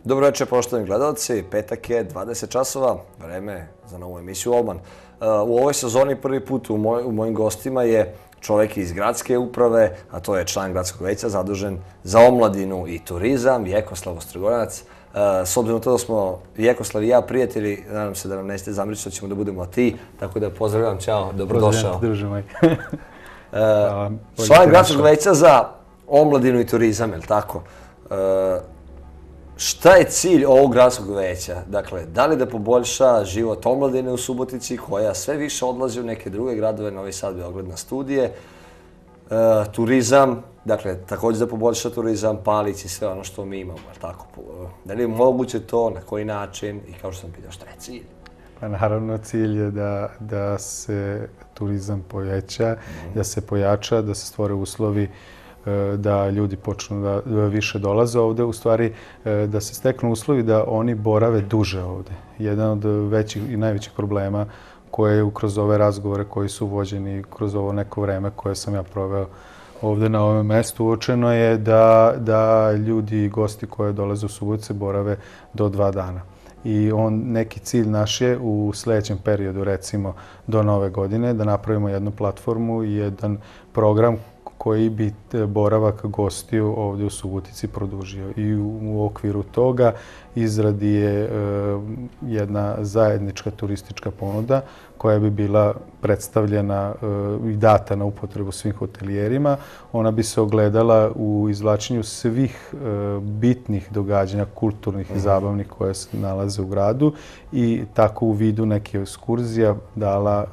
Dobro večer, poštovani gledalci. Petak je 20 časova, vreme za novu emisiju Olman. U ovoj sezoni prvi put u mojim gostima je čovjek iz gradske uprave, a to je član gradskog veća zadužen za omladinu i turizam, Vjekoslav Ostrogonac. S obzirom na to da smo Vjekoslav i ja prijatelji, nadam se da nam nećete zamjeriti što ćemo da budemo ti, tako da pozdravljam, čao, dobrodošao. Pozdravljam, Član gradskog veća za omladinu i turizam, je li tako? Šta je cilj ovog gradskog veća? Dakle, da li da poboljša život omladine u Subotici, koja sve više odlazi u neke druge gradove, Novi Sad, Beograd na studije, turizam, dakle, također da poboljša turizam, Palić i sve ono što mi imamo, je li tako? Da li je moguće to, na koji način i kao što sam pitao, šta je cilj? Pa naravno, cilj je da se turizam poveća, da se pojača, da se stvore uslovi da ljudi počnu da više dolaze ovde, u stvari da se steknu uslovi da oni borave duže ovde. Jedan od većih i najvećih problema koje je kroz ove razgovore koji su vođeni kroz ovo neko vreme koje sam ja proveo ovde na ovom mestu, uočeno je da ljudi i gosti koje dolaze u Subotice borave do 2 dana. I neki cilj naš je u sljedećem periodu, recimo do Nove godine, da napravimo jednu platformu i jedan program koji bi boravak gostiju ovdje u Subotici produžio. I u okviru toga izradi je jedna zajednička turistička ponuda koja bi bila predstavljena i data na upotrebu svim hotelijerima. Ona bi se ogledala u izvlačenju svih bitnih događanja, kulturnih i zabavnih koje se nalaze u gradu i tako u vidu neke ekskurzija dala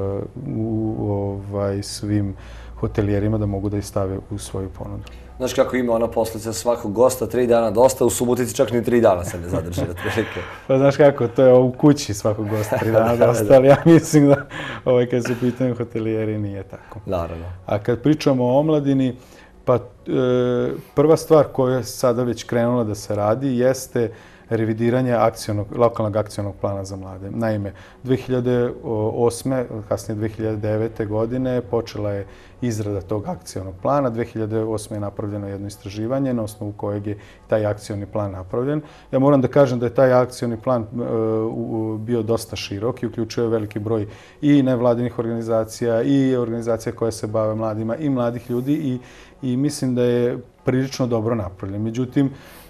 svim hotelijerima da mogu da ih stave u svoju ponudu. Znaš kako ima ona poslica svakog gosta, 3 dana dosta, u Subotici čak ni 3 dana se ne zadrži. Pa znaš kako, to je u kući svakog gosta 3 dana dosta, ali ja mislim da kad su u pitanju hotelijeri nije tako. Naravno. A kad pričamo o omladini, pa prva stvar koja je sada već krenula da se radi jeste revidiranje lokalnog akcionog plana za mlade. Naime, 2008. kasnije 2009. godine počela je izrada tog akcionog plana. 2008. je napravljeno jedno istraživanje na osnovu kojeg je taj akcioni plan napravljen. Ja moram da kažem da je taj akcioni plan bio dosta širok i uključuje veliki broj i nevladinih organizacija i organizacija koje se bave mladima i mladih ljudi i mislim da je prilično dobro napravljen. Međutim,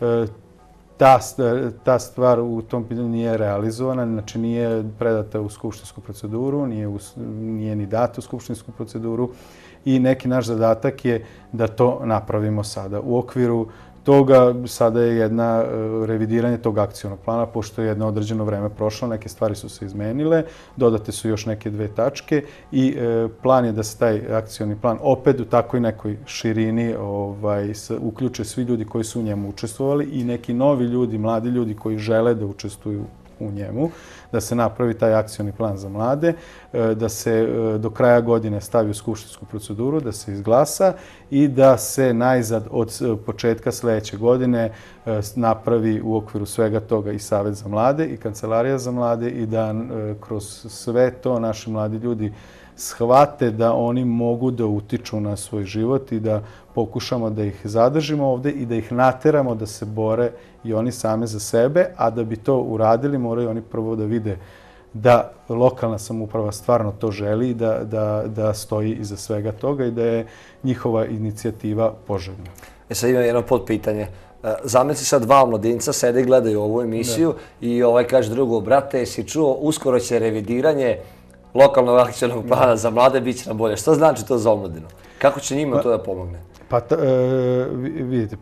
ta stvar u tom pitanju nije realizovana, znači nije predata u skupštinsku proceduru, nije ni data u skupštinsku proceduru i neki naš zadatak je da to napravimo sada. U okviru toga sada je jedna revidiranje tog akcionog plana, pošto je jedno određeno vreme prošlo, neke stvari su se izmenile, dodate su još neke 2 tačke i plan je da se taj akcioni plan opet u takvoj nekoj širini uključe svi ljudi koji su u njemu učestvovali i neki novi ljudi, mladi ljudi koji žele da učestvuju u njemu, da se napravi taj akcioni plan za mlade, da se do kraja godine stavi u skupštinsku proceduru, da se izglasa i da se najzad od početka sljedeće godine napravi u okviru svega toga i Savet za mlade i Kancelarija za mlade i da kroz sve to naši mladi ljudi shvate da oni mogu da utiču na svoj život i da pokušamo da ih zadržimo ovde i da ih nateramo da se bore i oni same za sebe, a da bi to uradili moraju oni prvo da vide da lokalna samouprava stvarno to želi i da stoji iza svega toga i da je njihova inicijativa poželjna. Sad imam jedno podpitanje. Zamisli sad 2 omladinca sede i gledaju ovu emisiju i kaže drugo, brate, jesi čuo, uskoro će revidiranje lokalnog akcionog plana za mlade, bit će nam bolje. Što znači to za omladinu? Kako će njima to da pomogne? Pa vidite,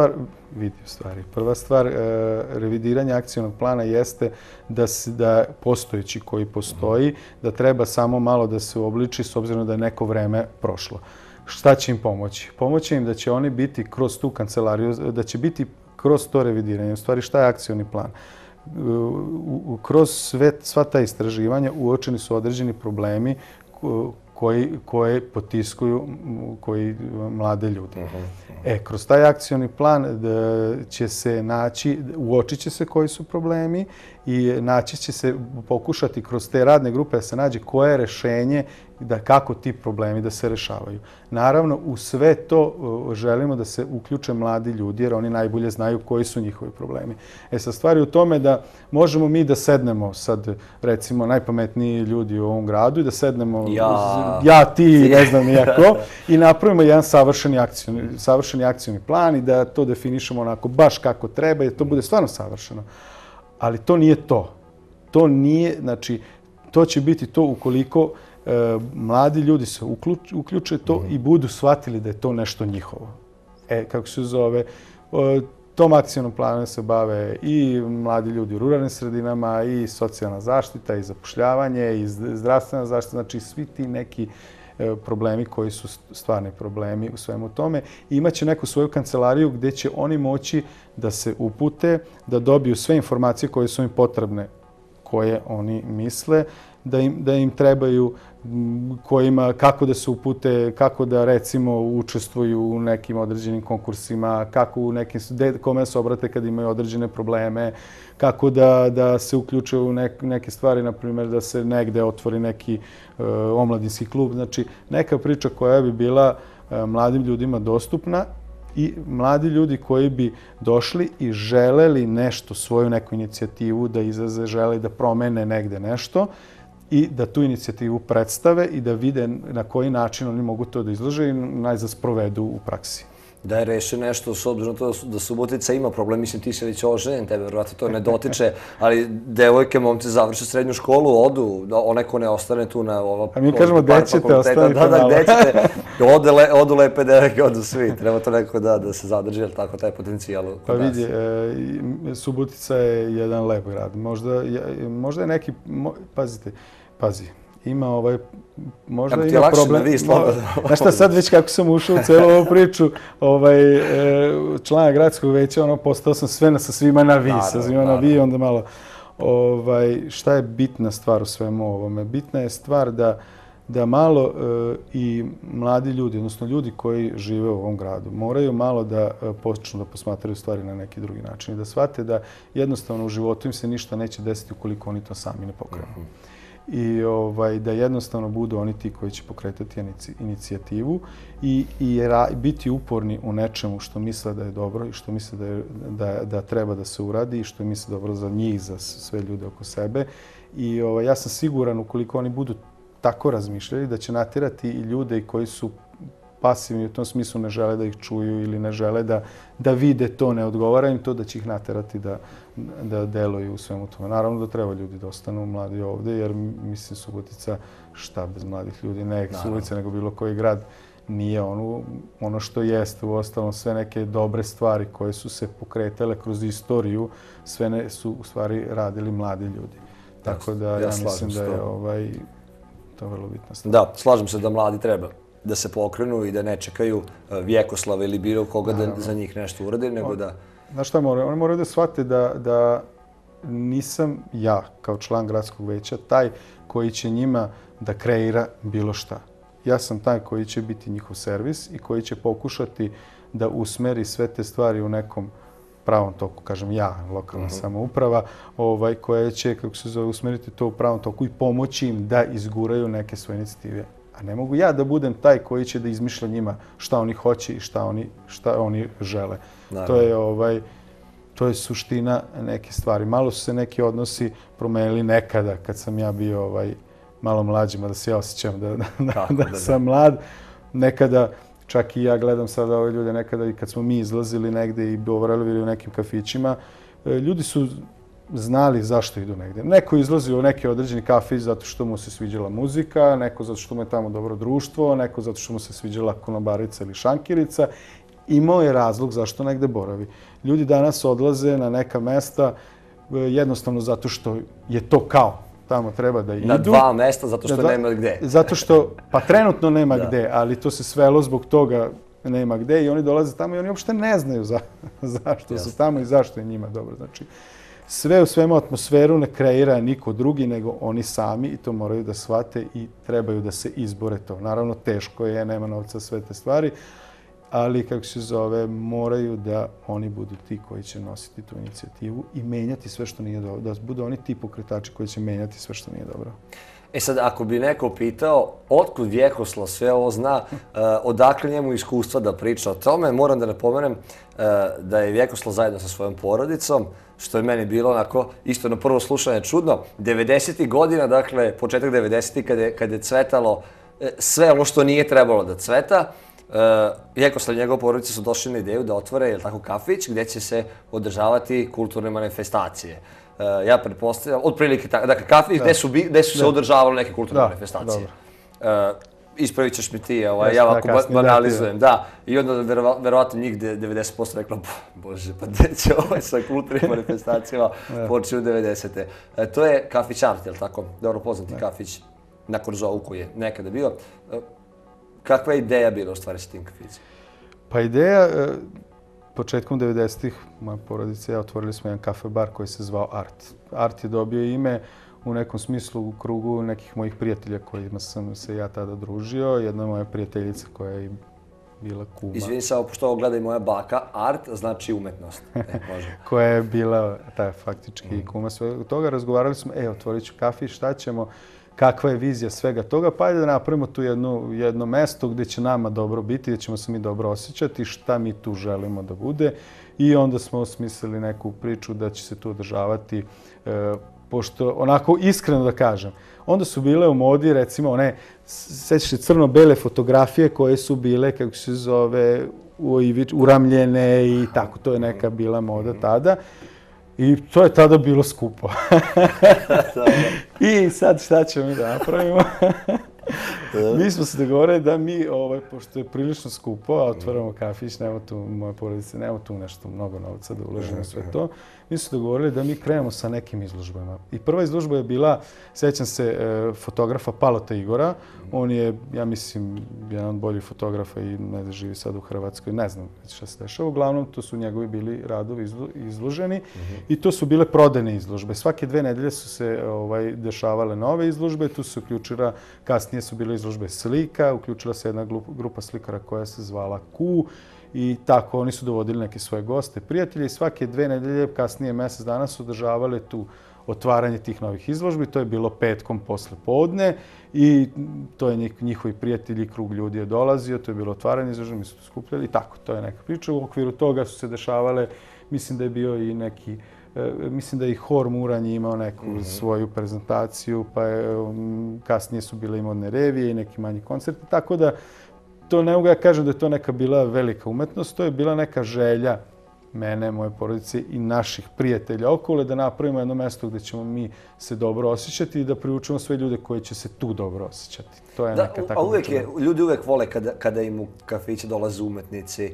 prva stvar revidiranja akcionog plana jeste da postojeći koji postoji, da treba samo malo da se uobliči s obzirom da je neko vreme prošlo. Šta će im pomoći? Pomoći im da će oni biti kroz tu kancelariju, da će biti kroz to revidiranje. U stvari, šta je akcioni plan? Kroz sva ta istraživanja uočeni su određeni problemi koje potiskuju mlade ljude. Kroz taj akcioni plan će se naći, uočit će se koji su problemi i naći će se, pokušati kroz te radne grupe da se nađe koje je rešenje da kako ti problemi da se rešavaju. Naravno, u sve to želimo da se uključe mladi ljudi, jer oni najbolje znaju koji su njihovi problemi. Sad, stvar je u tome da možemo mi da sednemo sad, recimo, najpametniji ljudi u ovom gradu i da sednemo ja, ti, ne znam nijako, i napravimo jedan savršeni akcioni plan i da to definišemo onako baš kako treba i da to bude stvarno savršeno. Ali to nije to. To nije, znači, to će biti to ukoliko mladi ljudi se uključe to i budu shvatili da je to nešto njihovo. Kako se zove, tom akcijnom planu se bave i mladi ljudi u ruralnim sredinama, i socijalna zaštita, i zapošljavanje, i zdravstvena zaštita, znači svi ti neki problemi koji su stvarni problemi u svemu tome. Imaće neku svoju kancelariju gdje će oni moći da se upute, da dobiju sve informacije koje su im potrebne, koje oni misle, da im trebaju, kako da se upute, kako da recimo učestvuju u nekim određenim konkursima, kako u nekim, kome se obrate kad imaju određene probleme, kako da se uključe u neke stvari, na primjer da se negde otvori neki omladinski klub. Znači, neka priča koja bi bila mladim ljudima dostupna i mladi ljudi koji bi došli i želeli nešto, svoju neku inicijativu da izraze, žele da promene negde nešto i da tu inicijativu predstave i da vide na koji način oni mogu to da izlože i najzad sprovedu u praksi. Da je reši nešto, s obzirom na to da Subotica ima problem, mislim ti si već oženjen, tebe vjerojatno to ne dotiče, ali devojke, momci završe srednju školu, odu, onaj ko ne ostane tu na ova... A mi kažemo gde ćete, ostanite malo. Da, gde ćete, odu lepe devojke, odu svi, treba to nekako da se zadrži, ali tako taj potencijal kod nas. Pa vidi, Subotica je jedan lep grad, možda je neki, pazi, ima možda ima problem. Znaš šta, sad već kako sam ušao u celu ovu priču, člana gradskog veća, postao sam sve sa svima na vi, onda malo... Šta je bitna stvar u svemu ovome? Bitna je stvar da malo i mladi ljudi, odnosno ljudi koji žive u ovom gradu, moraju malo da počnu da posmatraju stvari na neki drugi način i da shvate da jednostavno u životu im se ništa neće desiti ukoliko oni to sami ne pokrenu. I da jednostavno budu oni ti koji će pokretati inicijativu i biti uporni u nečemu što misle da je dobro i što misle da treba da se uradi i što misle dobro za njih, za sve ljude oko sebe. I ja sam siguran ukoliko oni budu tako razmišljali da će natjerati i ljude koji su pasivni u tom smislu, ne žele da ih čuju ili ne žele da vide to, ne odgovara im to, da će ih natjerati da deluju u svemu tome. Naravno da treba ljudi da ostanu mladi ovde, jer mislim Subotica šta bez mladih ljudi, ne Subotica nego bilo koji grad, nije ono što jeste. Uostalom sve neke dobre stvari koje su se pokretale kroz istoriju, sve su u stvari radili mladi ljudi. Tako da ja mislim da je to vrlo bitna stvar. Da, slažem se da mladi treba da se pokrenu i da ne čekaju Vjekoslava ili bilo koga da za njih nešto uradi, nego da... Znaš šta moraju? Oni moraju da shvate da nisam ja, kao član gradskog veća, taj koji će njima da kreira bilo šta. Ja sam taj koji će biti njihov servis i koji će pokušati da usmeri sve te stvari u nekom pravom toku, kažem ja, lokalna samouprava, koja će, kako se zove, usmeriti to u pravom toku i pomoći im da izguraju neke svoje inicijative. A ne mogu ja da budem taj koji će da izmišlja njima šta oni hoće i šta oni žele. To je suština neke stvari. Malo su se neki odnosi promenili nekada kad sam ja bio malo mlađi, mada se ja osjećam da sam mlad. Nekada, čak i ja gledam sada ove ljude, nekada i kad smo mi izlazili negde i boravili u nekim kafićima, ljudi su znali zašto idu negdje. Neko izlazi u neki određeni kafić zato što mu se sviđala muzika, neko zato što mu je tamo dobro društvo, neko zato što mu se sviđala konobarica ili šankirica. Imao je razlog zašto negde boravi. Ljudi danas odlaze na neka mesta jednostavno zato što je to kao. Tamo treba da idu. Na dva mesta zato što nema gde. Zato što, pa trenutno nema gde, ali to se svelo zbog toga nema gde i oni dolaze tamo i oni uopšte ne znaju zašto su tamo i zašto je njima dobro. Znači, sve u svemu atmosferu ne kreira niko drugi nego oni sami i to moraju da shvate i trebaju da se izbore to. Naravno, teško je, nema novca, sve te stvari, ali, kako se zove, moraju da oni budu ti koji će nositi tu inicijativu i menjati sve što nije dobro, da budu oni ti pokretači koji će menjati sve što nije dobro. E sad, ako bi neko pitao otkud Vjekoslav sve ovo zna, odakle njemu iskustva da priča o tome, moram da napomenem da je Vjekoslav zajedno sa svojom porodicom, što je meni bilo onako isto na prvo slušanje čudno, 90. godina, dakle početak 90. kad je cvetalo sve ono što nije trebalo da cveta, Vjekoslav i njegova porodica su došli na ideju da otvore kafić gdje će se održavati kulturne manifestacije. Ja pretpostavljam, otprilike tako, dakle kafić gdje su se održavale neke kulturne manifestacije. Ispravit ćeš mi ti, ja ovako banalizujem, da. I onda verovatno njih 90% rekla, bože, pa gdje će sa kulturnim manifestacijama početi u 90. To je kafić Art, je li tako? Dobro poznati kafić na Korzovu koji je nekada bio. Kakva je ideja bila u stvari s tim kafićem? Pa ideja, početkom 90-ih, moja porodica i ja otvorili smo jedan kafe bar koji se zvao Art. Art je dobio ime u nekom smislu u krugu nekih mojih prijatelja kojima sam se ja tada družio. Jedna moja prijateljica koja je bila kuma. Izvini samo, pošto ovo gleda i moja baka, art znači umetnost. Može. Koja je bila faktički kuma svega toga. Razgovarali smo, otvorit ću kafić, šta ćemo, kakva je vizija svega toga, pa ajde da napravimo tu jedno mesto gdje će nama dobro biti, gdje ćemo se mi dobro osjećati, šta mi tu želimo da bude. I onda smo osmislili neku priču da će se tu održavati, pošto onako iskreno da kažem, onda su bile u modi, recimo, one, sećaš se, crno-bele fotografije koje su bile, kako se zove, uramljene i tako, to je neka bila moda tada. I to je tada bilo skupo. I sad šta ćemo mi da napravimo? Mi smo se dogovorili da mi, pošto je prilično skupo, a otvaramo kafić, nema tu moje porodice, nema tu nešto mnogo novca da uložimo sve to, mi smo se dogovorili da mi krenemo sa nekim izložbama. I prva izložba je bila, sećam se, fotografa Palota Igora. On je, ja mislim, jedan od boljih fotografa i ne da živi sad u Hrvatskoj, ne znam šta se dešava. Uglavnom, to su njegovi bili radovi izloženi i to su bile prodajne izložbe. Svake 2 nedelje su se dešavale nove izložbe, tu se uključila, kasnije su bile izložbe slika, uključila se jedna grupa slikara koja se zvala Ku i tako oni su dovodili neke svoje goste, prijatelje i svake 2 nedelje, kasnije mjesec dana su održavale tu otvaranje tih novih izložbi. To je bilo petkom posle podne i to je njihovi prijatelji, krug ljudi je dolazio, to je bilo otvaranje izložbe, mi su to skupljali i tako, to je neka priča. U okviru toga su se dešavale, mislim da je bio i neki, mislim da je i Hor Muranj imao neku svoju prezentaciju, pa kasnije su bile i modne revije i neki manji koncerti, tako da to ne mogu ja kažem da je to neka bila velika umetnost, to je bila neka želja mene, moje porodice i naših prijatelja okolo da napravimo jedno mesto gdje ćemo mi se dobro osjećati i da priučimo sve ljude koji će se tu dobro osjećati. To je neka takva priča. Ljudi uvek vole kada im u kafiće dolaze umetnici,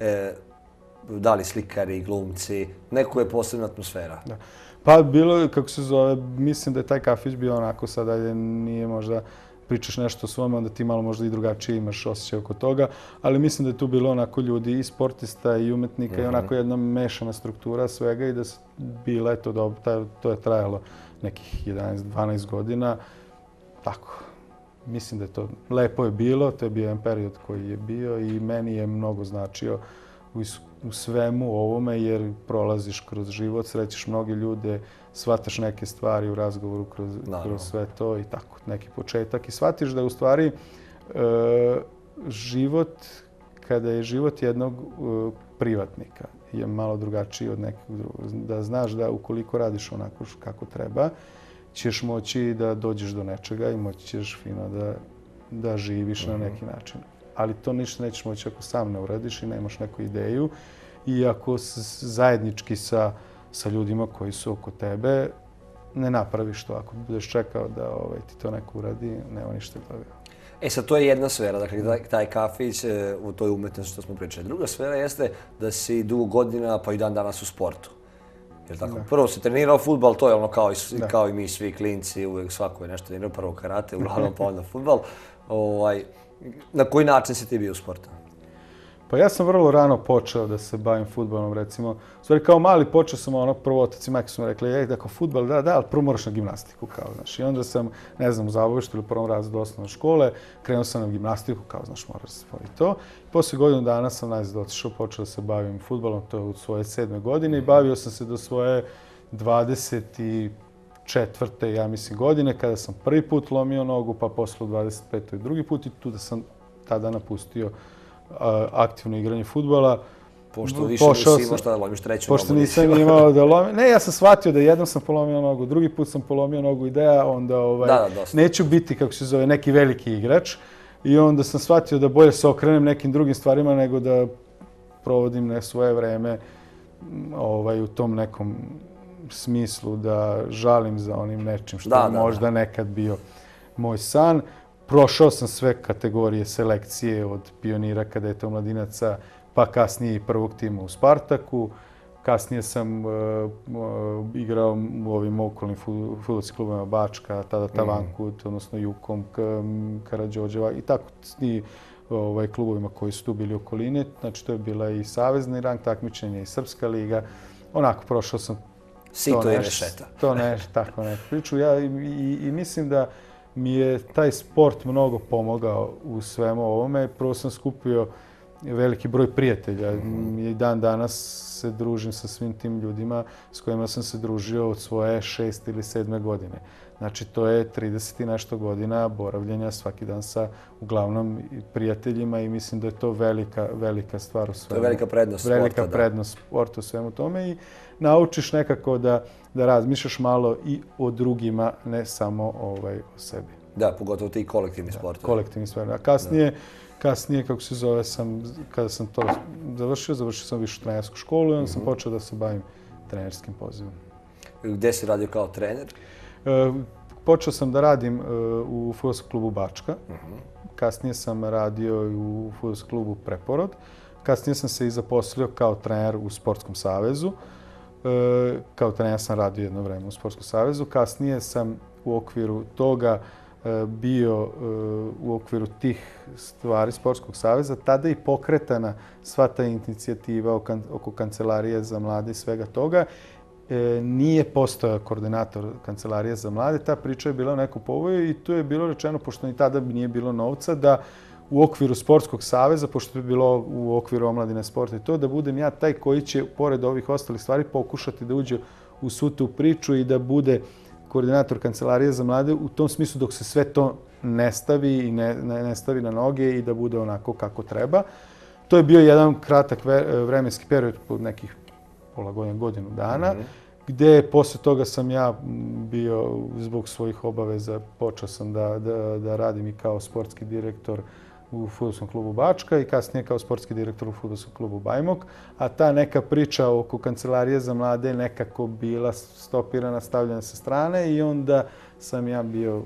da li slikari, glumci, neko je posebna atmosfera. Da. Pa bilo je, kako se zove, mislim da je taj kafić bio onako sad, ajde nije možda pričaš nešto o svome, onda ti malo možda i drugačije imaš osjećaj oko toga, ali mislim da je tu bilo onako ljudi i sportista i umetnika i onako jedna mešana struktura svega i da bila je to dobro, to je trajalo nekih 11-12 godina, tako. Mislim da je to lepo je bilo, to je bio jedan period koji je bio i meni je mnogo značio u svemu ovome jer prolaziš kroz život, srećeš mnoge ljude, shvataš neke stvari u razgovoru kroz sve to i tako, neki početak. I shvatiš da je u stvari život, kada je život jednog privatnika, je malo drugačiji od nekog drugog. Da znaš da ukoliko radiš onako kako treba, ćeš moći da dođeš do nečega i moći ćeš fino da živiš na neki način. Ali to ništa nećeš moći ako sam ne uradiš i nemaš neku ideju i ako zajednički sa ljudima koji su oko tebe ne napraviš to. Ako budeš čekao da ti to neko uradi, nema ništa od toga. Sad, to je jedna sfera, dakle, taj kafić, u toj umetnosti što smo pričali. Druga sfera jeste da si dugo godina, pa i dan danas u sportu. Prvo si trenirao fudbal, to je ono kao i mi svi klinci, uvijek svako je nešto trenirao, prvo karate, uglavnom pa onda fudbal. Na koji način si ti bio u sportu? Pa ja sam vrlo rano počeo da se bavim fudbalom, recimo. U stvari, kao mali počeo sam prvo otac i majka su mi rekli, da kao fudbal, da, ali prvo moraš na gimnastiku, kao, znaš. I onda sam, ne znam, u Zabavištu ili u prvom razredu osnovne škole, krenuo sam na gimnastiku, kao, znaš, moraš se i to. Posle godinu dana sam najzad otišao, počeo da se bavim fudbalom, to je u svoje 7. godine i bavio sam se do svoje 24. ja mislim godine, kada sam prvi put lomio nogu, pa posle u 25. drugi put i tu da sam tada napustio aktivno igranje fudbala. Pošto više nisi imao šta da lomiš treću nogu. Pošto nisam imao da lomim. Ne, ja sam shvatio da jednom sam polomio nogu, drugi put sam polomio nogu ideja, onda neću biti, kako se zove, neki veliki igrač. I onda sam shvatio da bolje se okrenem nekim drugim stvarima nego da provodim svoje vreme u tom nekom smislu da žalim za onim nečim što je možda nekad bio moj san. Prošao sam sve kategorije selekcije od pionira, kadeta, omladinaca, pa kasnije i prvog tima u Spartaku. Kasnije sam igrao u ovim okolnim fudbalskim klubima Bačka, tada Tavankut, odnosno Jukom, Karađorđeva i tako i klubovima koji su tu bili u okolini. Znači, to je bila i savezni rang takmičenja i Srpska liga. Onako, prošao sam sito i rešeta. To nešto, tako neku priču. Ja i mislim da mi je taj sport mnogo pomogao u svemu ovome. Prvo sam skupio veliki broj prijatelja i dan danas se družim sa svim tim ljudima s kojima sam se družio od svoje 6. ili 7. godine. Znači, to je 30 i nešto godina boravljenja svaki dan sa uglavnom prijateljima i mislim da je to velika stvar u svemu. To je velika prednost sporta, velika prednost sporta u svemu tome i naučiš nekako da razmišljaš malo i o drugima, ne samo o sebi. Da, pogotovo ti kolektivni sportovi. Kolektivni sportovi. A kasnije, kako se zove, kada sam to završio sam višu trenersku školu i onda sam počeo da se bavim trenerskim pozivom. Gde si radio kao trener? Počeo sam da radim u fudbalskom klubu Bačka. Kasnije sam radio u fudbalskom klubu Preporod. Kasnije sam se i zaposlio kao trener u Sportskom savezu. Kao trener sam radio jedno vreme u Sportskom savezu. Kasnije sam u okviru toga bio u okviru tih stvari Sportskog saveza. Tada i pokretana sva ta inicijativa oko Kancelarije za mlade i svega toga. Nije postojao koordinator Kancelarije za mlade. Ta priča je bila u nekom povoju i tu je bilo rečeno, pošto ni tada nije bilo novca, da u okviru Sportskog saveza, pošto je bilo u okviru omladine sporta i to, da budem ja taj koji će, pored ovih ostalih stvari, pokušati da uđe u svu tu priču i da bude koordinator Kancelarije za mlade u tom smislu dok se sve to ne stavi i ne stavi na noge i da bude onako kako treba. To je bio jedan kratak vremenski period pod nekih pola godinu dana, gde posle toga sam ja bio zbog svojih obaveza, počeo sam da radim i kao sportski direktor u fudbalskom klubu Bačka i kasnije kao sportski direktor u fudbalskom klubu Bajmok, a ta neka priča oko Kancelarije za mlade je nekako bila stopirana, stavljena sa strane i onda sam ja bio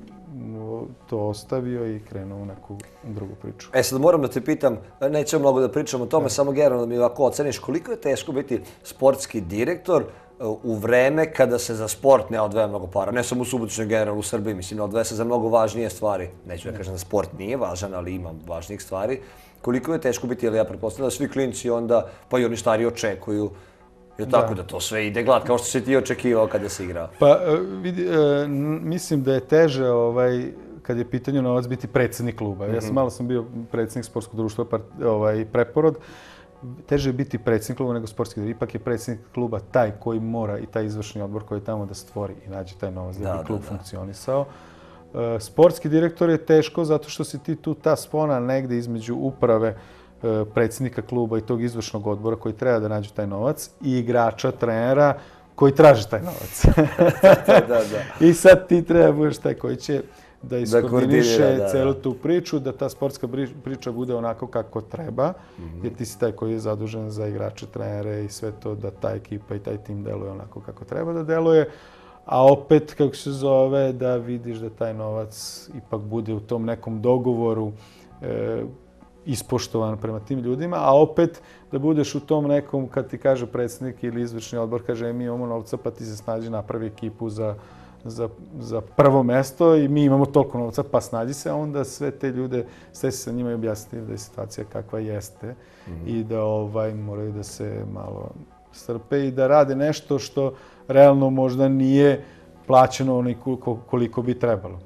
to ostavio i krenuo u neku drugu priču. Sad moram da te pitam, nećemo mnogo da pričamo o tome, samo generalno da mi ovako oceniš koliko je teško biti sportski direktor u vreme kada se za sport ne odvaja mnogo para. Ne samo u Subotici, generalno u Srbiji, mislim, ne odvaja se za mnogo važnije stvari. Neću da kažem da sport nije važan, ali ima važnijih stvari. Koliko je teško biti, jer ja pretpostavljam da svi klinci onda, pa i oni stari očekuju, tako da to sve ide glad, kao što si ti očekivao kada se igrao. Pa, mislim da je teže kad je pitanju novac biti predsjednik kluba. Ja sam malo bio predsjednik sportskog društva Preporod. Teže je biti predsjednik kluba nego sportski direktor. Ipak je predsjednik kluba taj koji mora i taj izvršni odbor koji je tamo da stvori i nađe taj novac da bi klub funkcionisao. Sportski direktor je teško zato što si ti tu ta spona negde između uprave predsjednika kluba i tog izvršnog odbora koji treba da nađe taj novac i igrača, trenera koji traži taj novac. I sad ti treba budeš taj koji će da iskoordiniše celu tu priču, da ta sportska priča bude onako kako treba, jer ti si taj koji je zadužen za igrače, trenere i sve to, da ta ekipa i taj tim deluje onako kako treba da deluje. A opet, kako se zove, da vidiš da taj novac ipak bude u tom nekom dogovoru ispoštovan prema tim ljudima, a opet da budeš u tom nekom, kad ti kaže predsjednik ili izvršni odbor, kaže mi imamo novca pa ti se snađi napravi ekipu za prvo mesto i mi imamo toliko novca, pa snađi se, a onda sve te ljude, sve se sa njima i objasniti da je situacija kakva jeste i da moraju da se malo strpe i da rade nešto što realno možda nije plaćeno onoliko koliko bi trebalo.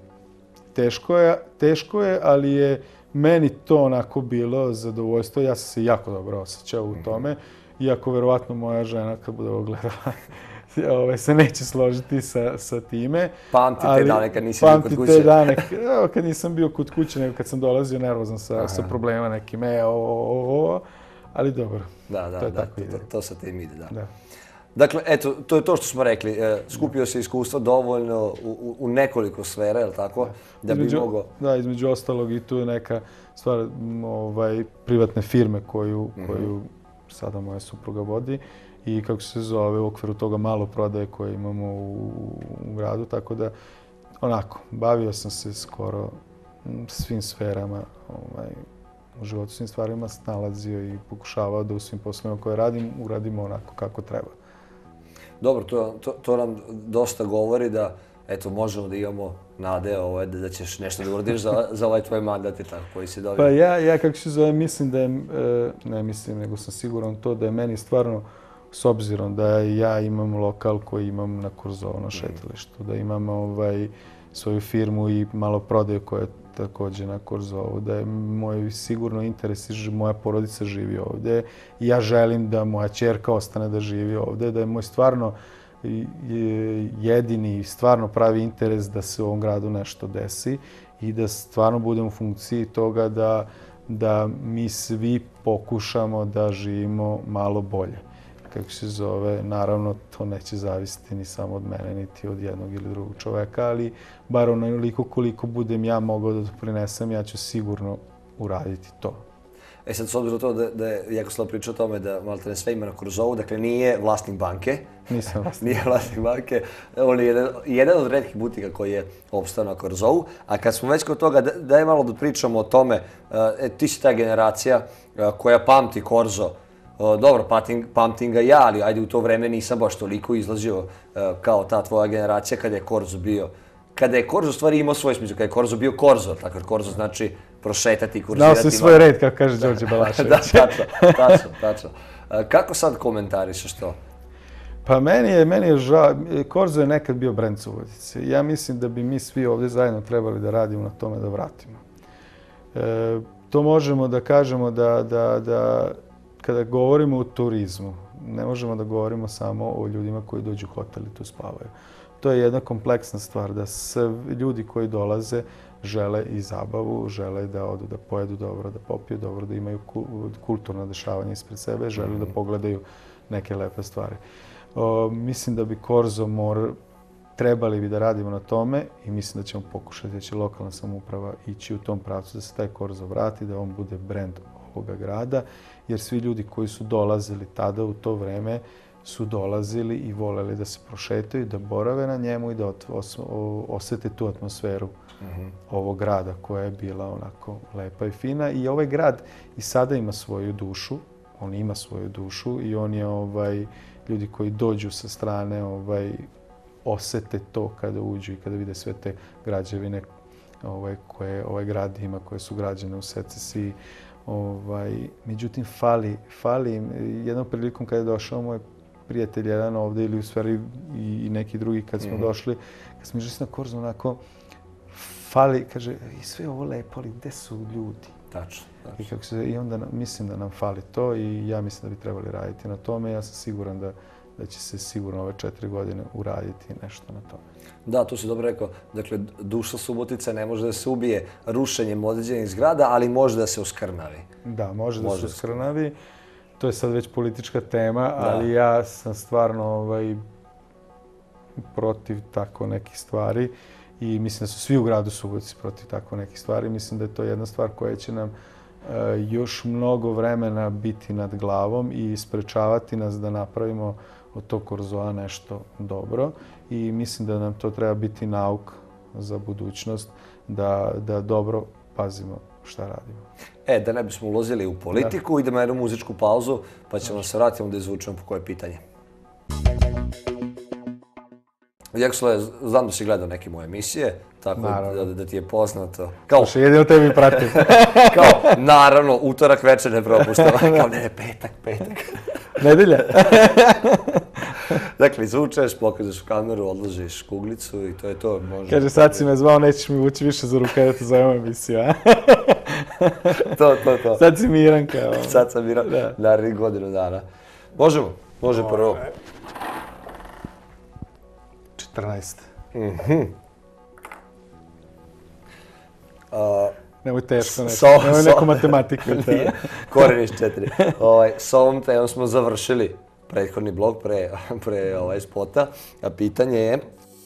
Teško je, ali je meni to onako bilo zadovoljstvo. Ja sam se jako dobro osjećao u tome, iako verovatno moja žena kad bude ovo gledala se neće složiti sa time. Pamti te dane kad nisi bio kod kuće? Pamti te dane kad nisam bio kod kuće, nego kad sam dolazio nervozan sa problema nekim, ali dobro. Da, to sa tim ide, da. Dakle, eto, to je to što smo rekli. Skupio se iskustvo dovoljno u nekoliko sfera, je li tako? Da bi mogao... Da, između ostalog i tu je neka stvar privatne firme koju sada moja supruga vodi i kako se zove u okviru toga malo prodaje koje imamo u gradu, tako da onako, bavio sam se skoro svim sferama u životu, svim stvarima snalazio i pokušavao da u svim poslovima koje radim uradimo onako kako treba. Dobro, to nam dosta govori da eto, možemo da imamo nade da ćeš nešto da uradiš za ovaj tvoj mandat i tako koji si dobio. Pa ja kako se zove, mislim da je, ne mislim, nego sam siguran to da je meni stvarno, s obzirom da ja imam lokal koji imam na Korzovu na šetalištu, da imam svoju firmu i malo prodaju koja je također na Korzovu, da je moj sigurno interes i moja porodica živi ovdje i ja želim da moja ćerka ostane da živi ovdje, da je moj stvarno jedini stvarno pravi interes da se u ovom gradu nešto desi i da stvarno budem u funkciji toga da mi svi pokušamo da živimo malo bolje. Kako se zove, naravno to neće zavisiti ni samo od mene, niti od jednog ili drugog čoveka, ali bar onoliko koliko budem ja mogao da doprinesem, ja ću sigurno uraditi to. Sad, s obzirom to da je Jakoslav pričao o tome da maltene sve ima na Korzovu, dakle nije vlasnik banke. Nisam vlasnik. Nije vlasnik banke. On je jedan od retkih butika koji je opstao na Korzovu. A kad smo već kod toga, daj malo da pričamo o tome, ti si ta generacija koja pamti Korzo. Dobro, pamtim ga ja, ali ajde u to vreme nisam baš toliko izlazio kao ta tvoja generacija kada je Korzo bio. Kada je Korzo stvari imao svoj smislu, kada je Korzo bio Korzo, tako Korzo znači prošetati, kurzirati. Znao si svoj red, kako kaže Đorđe Balašević. Da, tačno. Kako sad komentarišeš to? Pa meni je žao, Korzo je nekad bio brend Subotice. Ja mislim da bi mi svi ovdje zajedno trebali da radimo na tome da vratimo. To možemo da kažemo da kada govorimo o turizmu, ne možemo da govorimo samo o ljudima koji dođu u hotel i tu spavaju. To je jedna kompleksna stvar, da sve ljudi koji dolaze žele i zabavu, žele da odu da pojedu dobro, da popiju dobro, da imaju kulturno dešavanje ispred sebe, žele da pogledaju neke lepe stvari. Mislim da bi Korzo trebali bi da radimo na tome i mislim da ćemo pokušati da će lokalna samouprava ići u tom pravcu da se taj Korzo vrati, da on bude brend ovoga grada, jer svi ljudi koji su dolazili tada u to vreme su dolazili i voleli da se prošetaju, da borave na njemu i da osjete tu atmosferu ovog grada koja je bila onako lepa i fina. I ovaj grad i sada ima svoju dušu, on ima svoju dušu i on je ljudi koji dođu sa strane osjete to kada uđu i kada vide sve te građevine koje ovaj grad ima, koje su građene u secesiji. Međutim, fali im. Jednom prilikom kada je došao moj prijatelj jedan ovdje ili u stvari i neki drugi kad smo došli, kad smo išli na Korzo, onako fali, kaže, i sve ovo lepo, ali gde su ljudi? Tačno. I onda mislim da nam fali to i ja mislim da bi trebali raditi na tome. Ja sam siguran da će se sigurno ove 4 godine uraditi nešto na tome. Da, to si dobro rekao. Dakle, duša Subotice ne može da se ubije rušenjem određenih zgrada, ali može da se uskrnavi. Da, može da se uskrnavi. To je sad već politička tema, ali ja sam stvarno protiv tako nekih stvari i mislim da su svi u gradu Subotici protiv tako nekih stvari. Mislim da je to jedna stvar koja će nam još mnogo vremena biti nad glavom i sprečavati nas da napravimo od tog Korzoa nešto dobro. I mislim da nam to treba biti nauk za budućnost, da dobro pazimo šta radimo. Da ne bismo ulazili u politiku, idemo na jednu muzičku pauzu, pa ćemo se vratiti da izvučemo po koje pitanje. Jaksole, znam da si gledao neke moje emisije, tako da ti je poznato. Slušaj, jedino tebi pratim. Kao, naravno, utorak večer ne propuštam. Kao, ne, petak. Nedelja. Dakle, izvučeš, pokažeš u kameru, odložiš kuglicu i to je to. Kaže, sad si me zvao, nećeš mi vući više za ruke da te zovemo emisiju, a? To. Sad si miran kao. Sad sam miran, narednih godinu dana. Možemo, može prvo. 14. Nemoj teško nešto, nemoj neku matematiku. Koren iz 4. S ovom temom smo završili prethodni blog pre spota, a pitanje je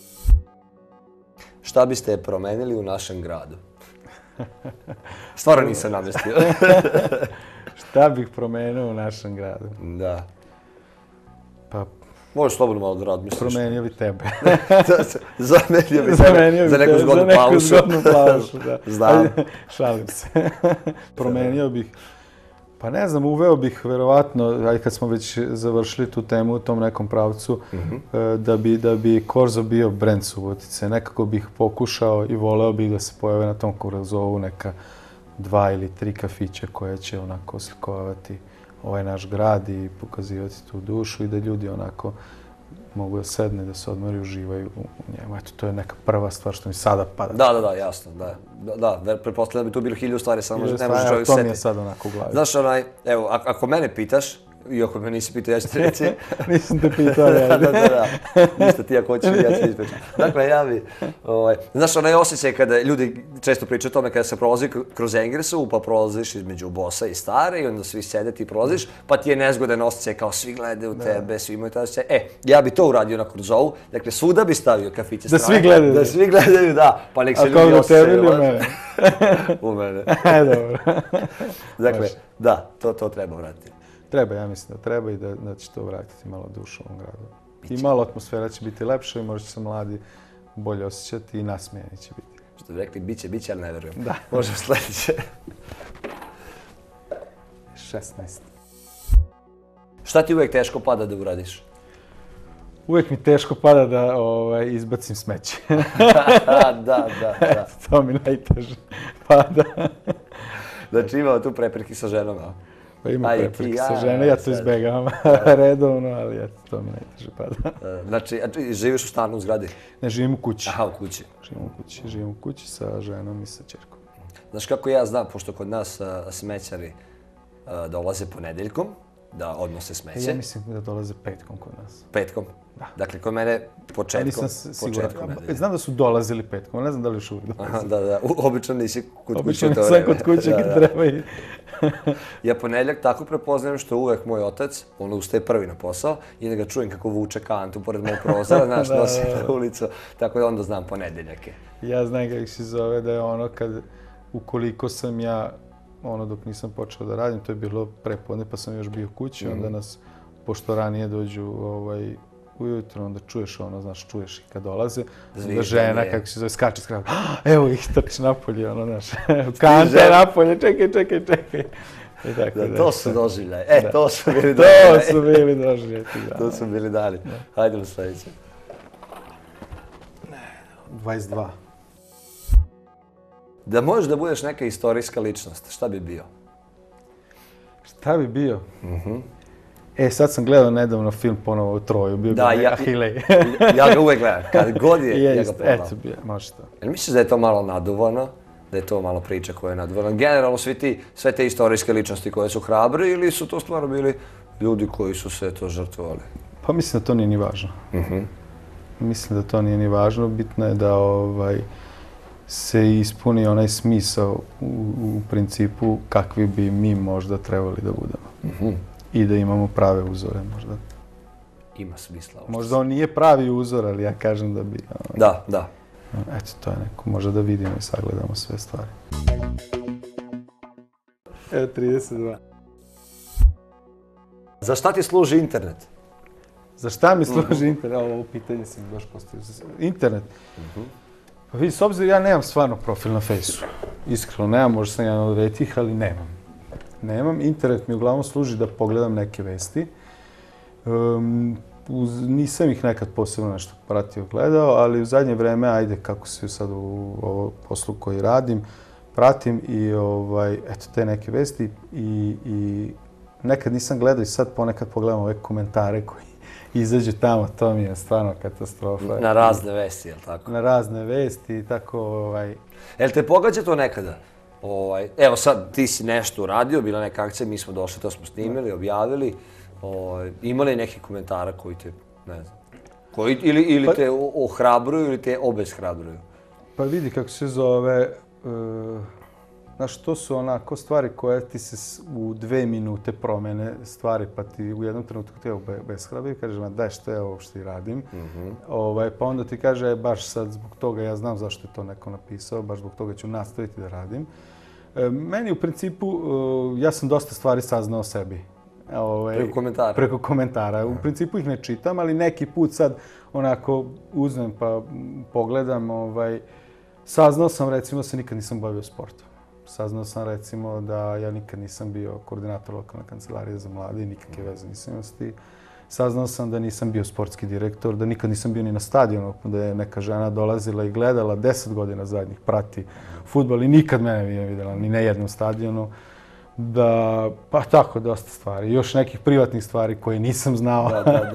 šta biste promenili u našem gradu? Stvarno nisam namestio. Šta bih promenio u našem gradu? Da. Pa... Možeš slobodno malo da razmisliš. Promenio bi tebe. Zamenio bi tebe za neku zgodnu plavušu. Znam. Šalim se. Promenio bih, pa ne znam, uveo bih verovatno, aj kad smo već završili tu temu u tom nekom pravcu, da bi Korzo bio brend Subotice. Nekako bih pokušao i voleo bih da se pojave na tom Korzovu neka 2 ili 3 kafića koje će onako oslikovati ovaj naš grad i pokazivati tu dušu i da ljudi onako mogu da sedne, da se odmori i uživaju u njemu. Eto, to je neka prva stvar što mi sada pada. Da, jasno, da. Pretpostavljam da bi tu bilo 1000 stvari, samo ne može čovjek setiti. To mi je sad onako u glavi. Znaš, evo, ako mene pitaš, i ako me nisi pitao, ja ću ti reći. Nisam te pitao, ja. Da. Ništa ti ako hoćeš, ja ću ti ispričati. Dakle, ja bi... Znaš, onaj osjećaj kada ljudi često pričaju o tome kada se prolazi kroz Englesu, pa prolaziš između Bosa i Stare i onda svi sede, ti prolaziš, pa ti je nezgodan osjećaj kao svi gledaju tebe, svi imaju taj osjećaj. Ja bi to uradio na Korzovu, dakle, svuda bi stavio kafiće strane. Da svi gledaju? Da svi gledaju, da. Pa nek se ljudi osjećaju. A kao da tebi ili u mene? U mene. Dobro. Dakle, da, to treba vratiti. Treba, ja mislim da treba i da će to vratiti malo dušu ovom gradu. I malo atmosfera će biti lepša i možda će se mladi bolje osjećati i nasmijeni će biti. Što bi rekli, biće, ali ne verujem. Da. Možemo sledeće. 16. Šta ti uvek teško pada da uradiš? Uvek mi teško pada da izbacim smeće. Da. To mi najteže pada. Znači imamo tu prepreki sa ženom, a? Pa ima prepreke sa žene, ja to izbegavam redovno, ali to mi najteže pada. Znači, živiš u stanu u zgradi? Ne, živim u kući. Aha, u kući. Živim u kući sa ženom i sa ćerkom. Znaš kako ja znam, pošto kod nas smećari dolaze ponedeljkom, da odnose smeće. Ja mislim da dolaze petkom kod nas. Petkom? Da. Dakle, kod mene početkom nedelje. Znam da su dolazili petkom, ali ne znam da li još uvijek dolaze. Da. Obično nisi kod kuće u to vreme. Obično sam kod kuće kad treba i... Ja ponedjeljak tako prepoznajem što uvek moj otac, on ustaje prvi na posao i da ga čujem kako vuče kantu pored mojeg prozora, znaš, nosi na ulicu, tako da onda znam ponedeljake. Ja znam kako se zove da je ono kad, ukoliko sam ja, dok nisam počeo da radim, to je bilo prepodne pa sam još bio kući, onda nas, pošto ranije dođu ujutro, onda čuješ čuješ ih kad dolaze, onda žena, kako se zove, skače s krava, evo ih, trči napolje, znaš, kanta napolje, čekaj. To su doživljaje, to su bili doživljaje. To su bili dani. Hajde na sledeće. 22. Da možeš da budeš neka istorijska ličnost, šta bi bio? Šta bi bio? Sad sam gledao nedavno film ponovo o Troju, bio bi Ahilej. Ja ga uvek gledam, kad god je, ja ga pogledam. Eto, može to. Jel misliš da je to malo naduvano? Da je to malo priča koja je naduvana? Generalno sve te istorijske ličnosti koje su hrabri ili su to stvarno bili ljudi koji su se to žrtvovali? Pa mislim da to nije ni važno. Mislim da to nije ni važno. Bitno je da se ispuni onaj smisao u principu kakvi bi mi možda trebali da budemo. I da imamo prave uzore možda. Ima smisla. Možda on nije pravi uzor, ali ja kažem da bi... Da. Eto, to je neko. Možda da vidimo i sagledamo sve stvari. Evo, 32. Za šta ti služi internet? Za šta mi služi internet? Ovo pitanje si mi baš postavio. Internet? Pa vidi, s obzirom ja nemam stvarno profil na Fejsu. Iskreno, nemam, možda sam jedan od retih, ali nemam. Internet mi uglavnom služi da pogledam neke vesti. nisam ih nekad posebno nešto pratio, gledao, ali u zadnje vreme, ajde, kako se sad u ovom poslu koji radim, pratim i eto te neke vesti i nekad nisam gledao i sad ponekad pogledam ove komentare koji izađu tamo, to mi je stvarno katastrofa. Na razne vesti, je li tako? Na razne vesti i tako, Jel te pogađa to nekada? Evo sad, ti si nešto uradio, bila neka akcija, mi smo došli, to smo snimili, objavili. Imali neki komentara koji te, ne znam, ili te ohrabruju ili te obeshrabruju? Pa vidi kako se zove, znaš, to su onako stvari koje ti se u 2 minute promene stvari, pa ti u jednom trenutku te obeshrabruju i kažeš, daj šta ja uopšte radim. Pa onda ti kaže, baš sad zbog toga, ja znam zašto je to neko napisao, baš zbog toga ću nastaviti da radim. Meni u principu, ja sam dosta stvari saznao o sebi. Preko komentara? Preko komentara. U principu ih ne čitam, ali neki put sad onako uzmem pa pogledam. Saznao sam recimo da se nikad nisam bavio sportom. Saznao sam recimo da ja nikad nisam bio koordinator lokalne kancelarije za mlade i nikakve veze nisam imao s tim. Saznao sam da nisam bio sportski direktor, da nikad nisam bio ni na stadionu, da je neka žena dolazila i gledala 10 godina zadnjih, prati fudbal i nikad mene nije vidjela ni na jednom stadionu. Pa tako, dosta stvari. Još nekih privatnih stvari koje nisam znao.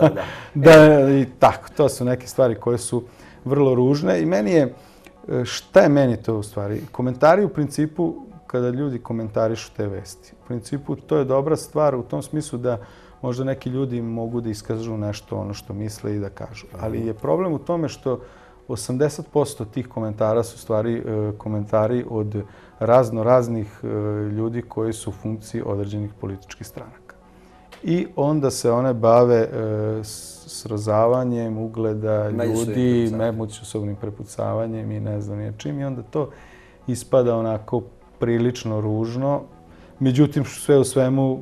I tako, to su neke stvari koje su vrlo ružne. I meni je, šta je meni to u stvari? Komentari u principu, kada ljudi komentarišu te vesti, u principu to je dobra stvar u tom smislu da možda neki ljudi mogu da iskažu nešto ono što misle i da kažu. Ali je problem u tome što 80% tih komentara su stvari komentari od raznih ljudi koji su u funkciji određenih političkih stranaka. I onda se one bave srozavanjem ugleda ljudi, međusobnim prepucavanjem i ne znam čim. I onda to ispada onako prilično ružno. Međutim, sve u svemu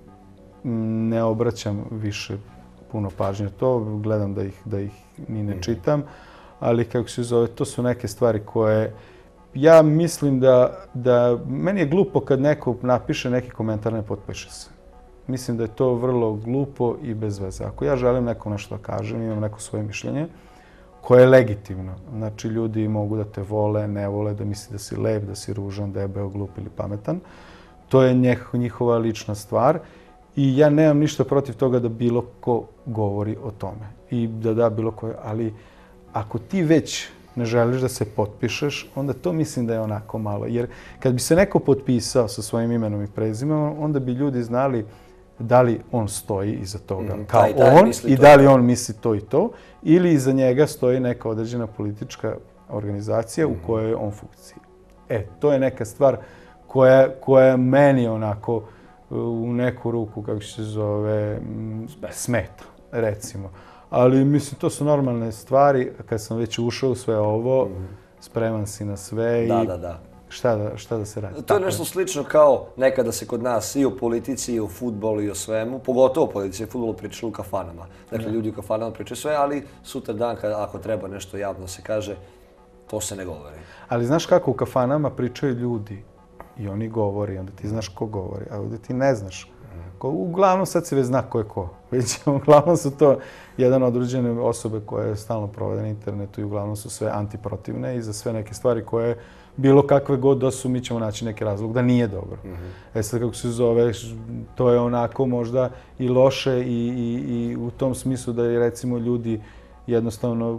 ne obraćam više puno pažnje. To gledam da ih ni ne čitam. Ali kako se zove, to su neke stvari koje ja mislim da meni je glupo kad neko napiše neki komentar, ne potpiše se. Mislim da je to vrlo glupo i bez veze. Ako ja želim nekom nešto da kažem, imam neko svoje mišljenje koje je legitimno. Znači, ljudi mogu da te vole, ne vole, da misli da si lep, da si ružan, debeo, glup ili pametan. To je njihova lična stvar i ja nemam ništa protiv toga da bilo ko govori o tome i da bilo ko, ali ako ti već ne želiš da se potpišeš, onda to mislim da je onako malo. Jer kad bi se neko potpisao sa svojim imenom i prezimenom, onda bi ljudi znali da li on stoji iza toga kao on i da li on misli to i to, ili iza njega stoji neka određena politička organizacija u kojoj je on funkciji. To je neka stvar koja meni onako u neku ruku, kako se zove, smeta, recimo. Ali, mislim, to su normalne stvari. Kad sam već ušao u sve ovo, spreman si na sve i šta da se radi. To je nešto slično kao nekada se kod nas i o politici, i o fudbalu, i o svemu, pogotovo o politici i fudbalu pričali u kafanama. Dakle, ljudi u kafanama pričaju sve, ali sutra dan, ako treba nešto javno se kaže, to se ne govori. Ali znaš kako u kafanama pričaju ljudi i oni govori, onda ti znaš ko govori, a ovdje ti ne znaš. Uglavnom sad se već zna ko je ko. Uglavnom su to jedan određene osobe koje stalno provode na internetu i uglavnom su sve antiprotivne i za sve neke stvari koje bilo kakve god da su, mi ćemo naći neki razlog da nije dobro. Sad kako se zove, to je onako možda i loše i u tom smislu da je recimo ljudi jednostavno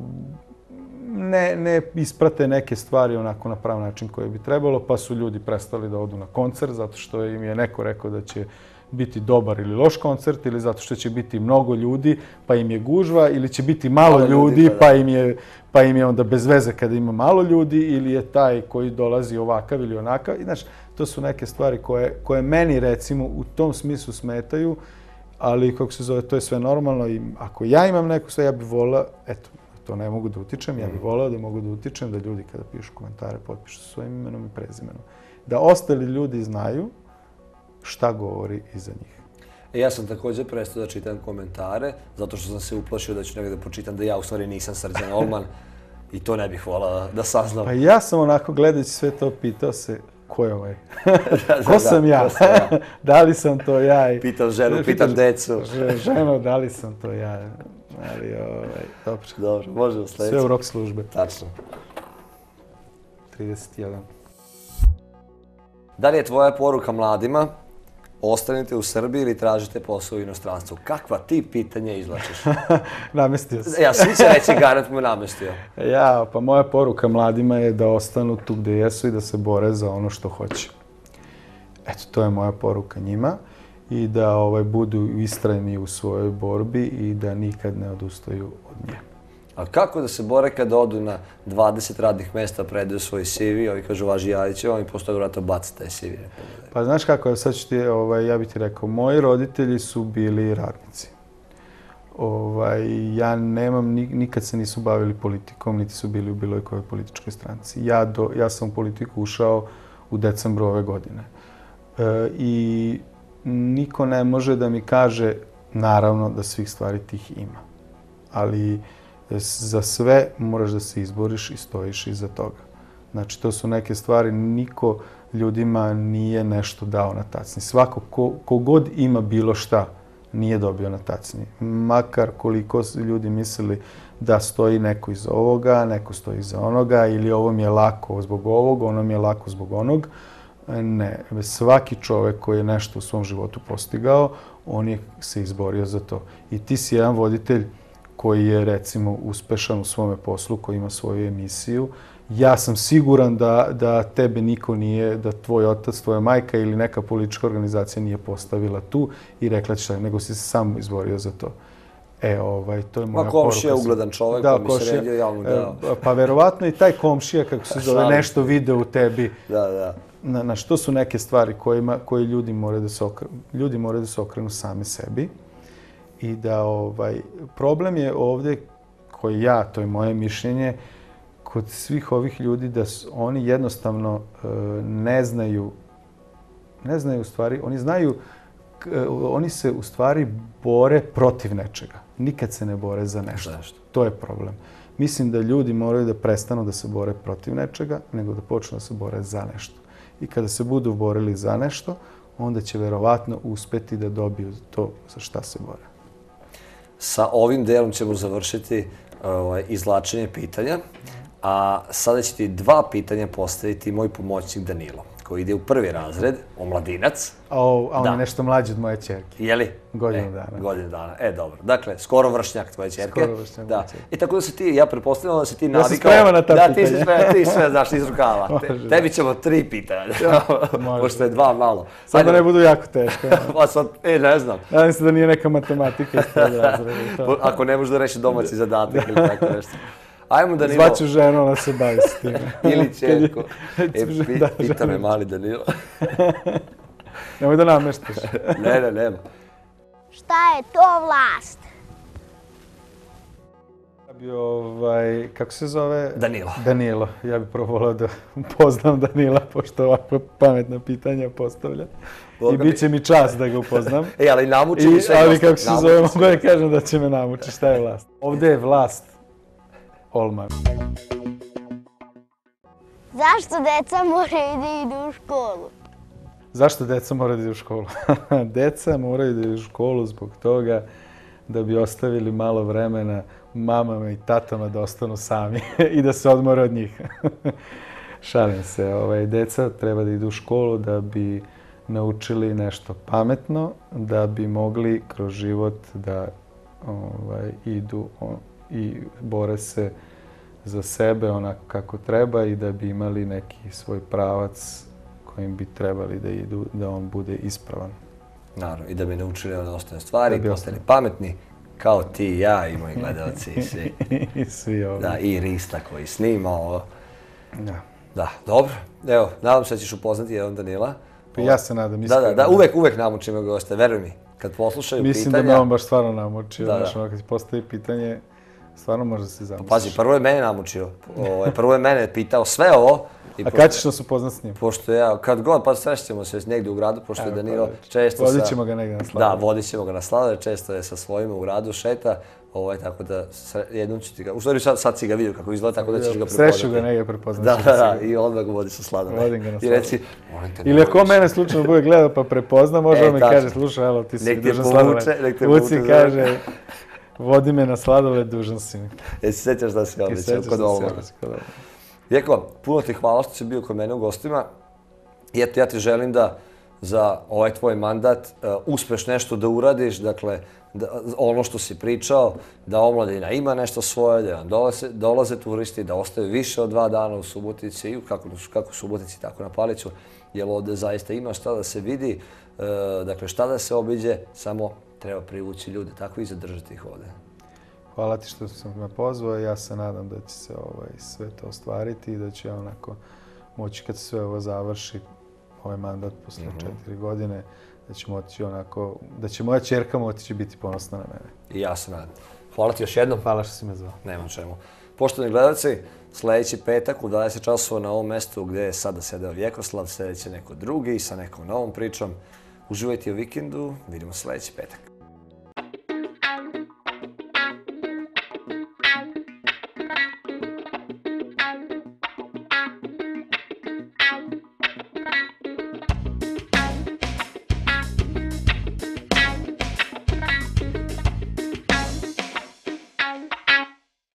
ne isprate neke stvari onako na prav način koje bi trebalo, pa su ljudi prestali da odu na koncert zato što im je neko rekao da će biti dobar ili loš koncert, ili zato što će biti mnogo ljudi, pa im je gužva, ili će biti malo ljudi, pa im je onda bez veze kada ima malo ljudi, ili je taj koji dolazi ovakav ili onakav. I znaš, to su neke stvari koje meni, recimo, u tom smislu smetaju, ali, kako se zove, to je sve normalno i ako ja imam neku sve, ja bih volao, eto, to ne mogu da utičem, ja bih volao da mogu da utičem da ljudi kada pišu komentare potpišu sa svojim imenom i prezimenom. Da ostali ljudi znaju šta govori iza njih. Ja sam također prestao da čitam komentare, zato što sam se uplašio da ću negdje da pročitam da ja u stvari nisam Srđan Olman i to ne bih volao da saznam. Pa ja sam onako gledajući sve to pitao se ko je ovaj? Ko sam ja? Da li sam to ja? Pitam ženu, pitam decu. Ženo, da li sam to ja? Ali, dobro. Dobro, možemo sledeći. Sve u rok službe. Tačno. 31. Da li je tvoja poruka mladima? Ostanite u Srbiji ili tražite posao u inostranstvu? Kakva ti pitanja izvlačiš? Namestio se. Ja, svi će reći garant mu namestio. Pa moja poruka mladima je da ostanu tu gde jesu i da se bore za ono što hoće. Eto, to je moja poruka njima. I da budu istrajni u svojoj borbi i da nikad ne odustaju od nje. A kako da se bore kada odu na 20 radnih mesta, predaju svoj CV, ovi kažu važi jadiće vam i posle toga vrata baci taj CV? Pa znaš kako, sad ću ti, ja bih ti rekao, moji roditelji su bili radnici. Ja nemam, nikad se nisu bavili politikom, niti su bili u bilo kojoj političkoj stranci. Ja sam u politiku ušao u decembru ove godine. I niko ne može da mi kaže, naravno, da svih stvari tih ima. Ali za sve moraš da se izboriš i stojiš iza toga. Znači, to su neke stvari, niko ljudima nije nešto dao na tacni. Svako, kogod ima bilo šta, nije dobio na tacni. Makar koliko ljudi mislili da stoji neko iza ovoga, neko stoji iza onoga, ili ovo mi je lako zbog ovog, ono mi je lako zbog onog. Ne, svaki čovek koji je nešto u svom životu postigao, on je se izborio za to. I ti si jedan voditelj koji je, recimo, uspešan u svome poslu, koji ima svoju emisiju. Ja sam siguran da tebe niko nije, da tvoj otac, tvoja majka ili neka politička organizacija nije postavila tu i rekla će nego si se sam izborio za to. To je moja poruka. Komšija je ugledan čovek, pa mi se redio javno dao. Pa verovatno i taj komšija, kako se zove, nešto video u tebi. Da. Na što su neke stvari koje ljudi moraju da se okrenu sami sebi. I da problem je ovde, to je moje mišljenje, kod svih ovih ljudi da oni jednostavno ne znaju u stvari, oni se u stvari bore protiv nečega. Nikad se ne bore za nešto. To je problem. Mislim da ljudi moraju da prestanu da se bore protiv nečega, nego da počnu da se bore za nešto. I kada se budu borili za nešto, onda će verovatno uspeti da dobiju to za šta se bore. Sa ovim delom ćemo završiti izvlačenje pitanja, a sada će ti 2 pitanja postaviti moj pomoćnik Danilo, koji ide u 1. razred, omladinac. A on je nešto mlađi od moje ćerke. Je li? Godinu dana. Godinu dana, dobro. Dakle, skoro vršnjak tvoje ćerke. Skoro vršnjak moje ćerke. I tako da se ti, ja pretpostavljam da se ti navikao... Ja sam spreman na ta pitanja. Da, ti si spreman, ti sve znaš iz rukava. Tebi ćemo 3 pitanja, pošto je 2 malo. Sad da ne budu jako teško. Pa sad, ne znam. Nadam se da nije neka matematika iz 1. razreda. Ako ne možeš da reši domaći zadatak ili tako nešto. Ajmo Danilo. Zvaću ženu, ona se bavi s tim. Ili ćerku. Pita me mali Danilo. Nemoj da nameštaš. Ne, nema. Šta je to vlast? Ja bi, kako se zove? Danilo. Danilo. Ja bih prvo volao da upoznam Danila, pošto ovako pametna pitanja postavlja. I bit će mi čast da ga upoznam. Ali namuči mi sve. Ali kako se zove, mogu da kažem da će me namuči. Šta je vlast? Ovde je vlast Olman. Zašto deca moraju da idu u školu? Zašto deca moraju da idu u školu? Deca moraju da idu u školu zbog toga da bi ostavili malo vremena mamama i tatama da ostanu sami i da se odmore od njih. Šalim se. Deca treba da idu u školu da bi naučili nešto pametno, da bi mogli kroz život da idu i bore se za sebe onako kako treba i da bi imali neki svoj pravac kojim bi trebali da idu, da on bude ispravan. Naravno, i da bi naučili one osnovne stvari, postali pametni, kao ti i ja i moji gledalci i svi. I svi ovdje. Da, i Rista koji snima ovo. Da. Da, dobro. Evo, nadam se da ćeš upoznati jedan Danila. Pa ja se nadam. Da, uvek namučimo goste, veruj mi. Kad poslušaju pitanja... Mislim da me on baš stvarno namučio. Znaš, kad ti postavi pitanje, stvarno može se zamisliš. Pazi, prvo je mene namučio. Prvo je mene pitao sve ovo. A kad ćeš nas upoznat s njim? Pošto ja, kad god, pa srećemo se negdje u gradu, pošto je Danilo često sa... Vodit ćemo ga negdje na sladoled. Da, vodit ćemo ga na sladoled, često je sa svojima u gradu, šeta, tako da jednom ću ti ga... U stvari sad si ga vidio kako izgleda, tako da ćeš ga prepoznati. Sreću ga negdje prepoznati. Da, i odmah ga vodi sa sladoled. Vodim ga na sladoled. I reci, ili ako mene slučajno bude gledao pa prepozna, može on mi kaže, slušaj, evo, ti si dužan sladoled. Uci kaže, Vodi me na sladoled, dužan si mi. Se sjećaš da si obećao kod Olmana? Vjeko, puno ti hvala što si bio kod mene u gostima. I eto, ja ti želim da za ovaj tvoj mandat uspeš nešto da uradiš, dakle, ono što si pričao, da omladina ima nešto svoje, da nam dolaze turisti, da ostaju više od 2 dana u Subotici, kako u Subotici, tako na Paliću, jer ovdje zaista ima šta da se vidi, dakle, šta da se obiđe, samo treba privući ljude, tako i zadržati ih ovdje. Hvala ti što sam me pozvao. Ja se nadam da će se sve to ostvariti i da će onako moći kad se sve ovo završi, ovaj mandat posle 4 godine, da će moći onako, da će moja ćerka moći biti ponosna na mene. I ja se nadam. Hvala ti još jednom. Hvala što si me zvao. Nema čemu. Poštovani gledalci, sljedeći petak u 20 časova na ovom mjestu gdje je sada sedeo Vjekoslav, sljedeće neko drugi sa nekom novom pričom. Uživajte u vikendu, vidimo sljedeći petak.